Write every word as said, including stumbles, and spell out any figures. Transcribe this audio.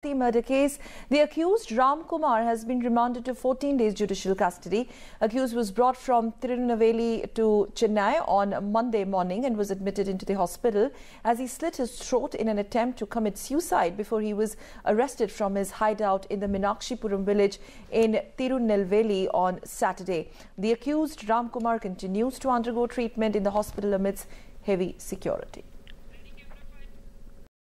The murder case, the accused Ramkumar has been remanded to fourteen days judicial custody. Accused was brought from Tirunelveli to Chennai on Monday morning and was admitted into the hospital as he slit his throat in an attempt to commit suicide before he was arrested from his hideout in the Meenakshipuram village in Tirunelveli on Saturday. The accused Ramkumar continues to undergo treatment in the hospital amidst heavy security.